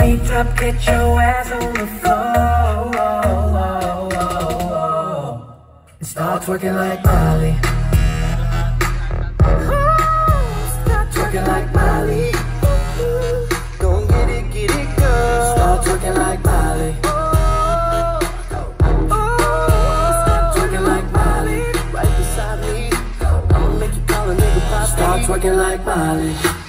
beat drop, get your ass on the floor and start twerking like Miley. Start twerking like Miley. Gon' get it, girl. Start twerking like Miley. Start twerking like Miley. Right beside me. I'ma make you call a nigga pop. Start twerking like Miley.